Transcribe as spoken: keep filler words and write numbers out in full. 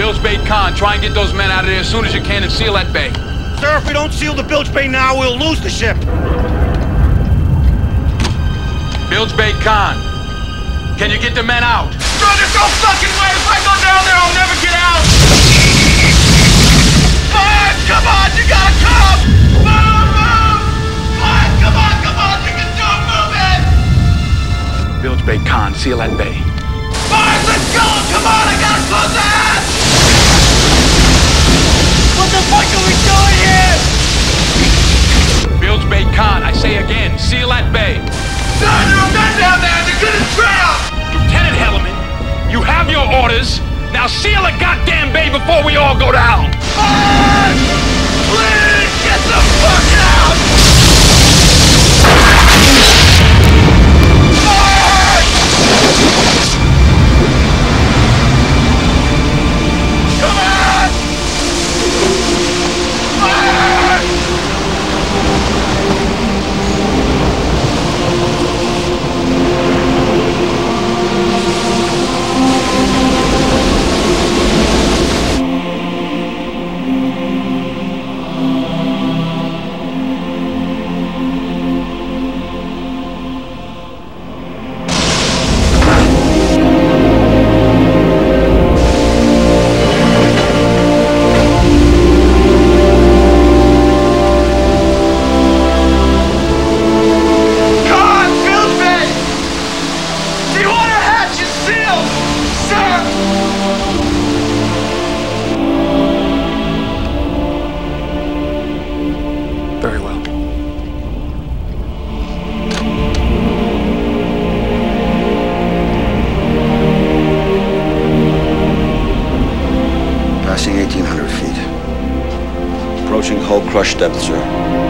Bilge Bay Khan, try and get those men out of there as soon as you can and seal that bay. Sir, if we don't seal the Bilge Bay now, we'll lose the ship. Bilge Bay Khan, can you get the men out? Bro, there's no fucking way! If I go down there, I'll never get out! Fine, come on, you gotta come! Move, move! Fine, come on, come on, you can do it, move it! Bilge Bay Khan, seal that bay. Fine, let's go! Come on, I gotta close the hatch! What the fuck are we doing here? Bilge Bay Khan, I say again, seal that bay. Sir, there are men down there, they're gonna drown! Lieutenant Hellerman, you have your orders. Now seal the goddamn bay before we all go down. Fine! Please, get the fuck out! Come on! Very well. Passing eighteen hundred feet. Approaching hull crush depth, sir.